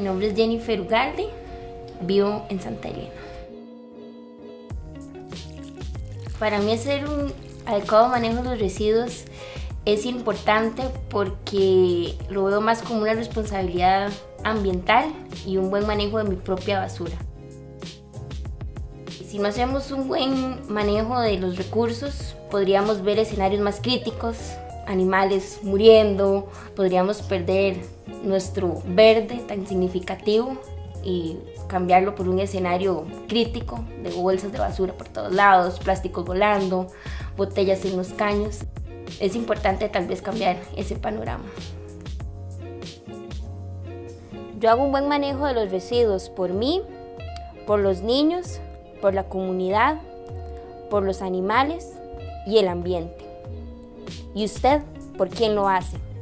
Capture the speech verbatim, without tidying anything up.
nombre es Jennifer Ugalde, vivo en Santa Elena. Para mí hacer un adecuado manejo de los residuos es importante porque lo veo más como una responsabilidad ambiental y un buen manejo de mi propia basura. Si no hacemos un buen manejo de los recursos, podríamos ver escenarios más críticos, animales muriendo, podríamos perder nuestro verde tan significativo y cambiarlo por un escenario crítico de bolsas de basura por todos lados, plásticos volando, botellas en los caños. Es importante tal vez cambiar ese panorama. Yo hago un buen manejo de los residuos por mí, por los niños, por la comunidad, por los animales y el ambiente. ¿Y usted por quién lo hace?